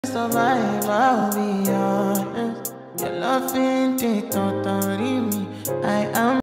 Survive, I'll be honest. Your love ain't it,